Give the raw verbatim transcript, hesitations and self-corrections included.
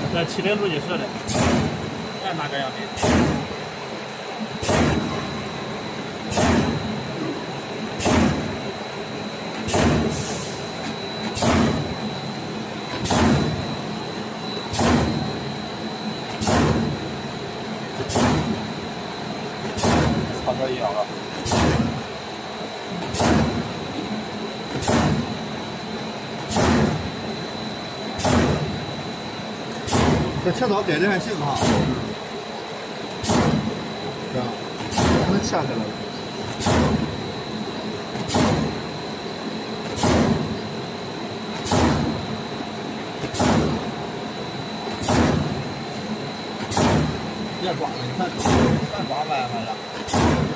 这七零路基式的，按哪个样的？差点一样了。 这切刀改的还行哈，这样能切开了。 别抓了，你看，全抓歪歪了。